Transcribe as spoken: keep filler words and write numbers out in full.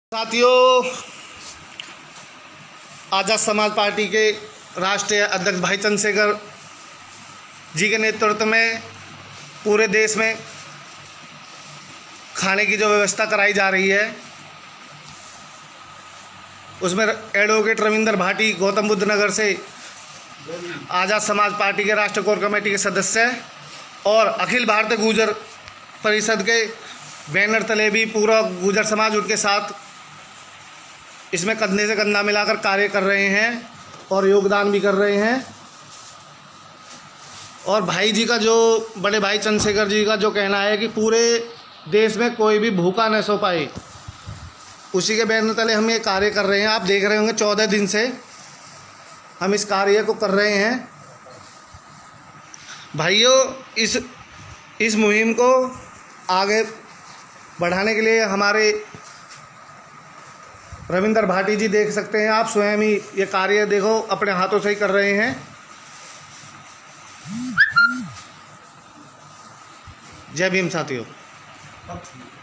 साथियों, आज़ाद समाज पार्टी के राष्ट्रीय अध्यक्ष भाई चंद्रशेखर जी के नेतृत्व में पूरे देश में खाने की जो व्यवस्था कराई जा रही है, उसमें एडवोकेट रविंदर भाटी गौतम बुद्ध नगर से आज़ाद समाज पार्टी के राष्ट्रीय कोर कमेटी के सदस्य और अखिल भारतीय गुर्जर परिषद के बैनर तले भी पूरा गुर्जर समाज उनके साथ इसमें कंधे से कंधा मिलाकर कार्य कर रहे हैं और योगदान भी कर रहे हैं। और भाई जी का जो बड़े भाई चंद्रशेखर जी का जो कहना है कि पूरे देश में कोई भी भूखा न सो पाए, उसी के बैनर तले हम ये कार्य कर रहे हैं। आप देख रहे होंगे चौदह दिन से हम इस कार्य को कर रहे हैं। भाइयों, इस इस मुहिम को आगे बढ़ाने के लिए हमारे रविंदर भाटी जी, देख सकते हैं आप स्वयं ही ये कार्य देखो अपने हाथों से ही कर रहे हैं। जय भीम साथियों।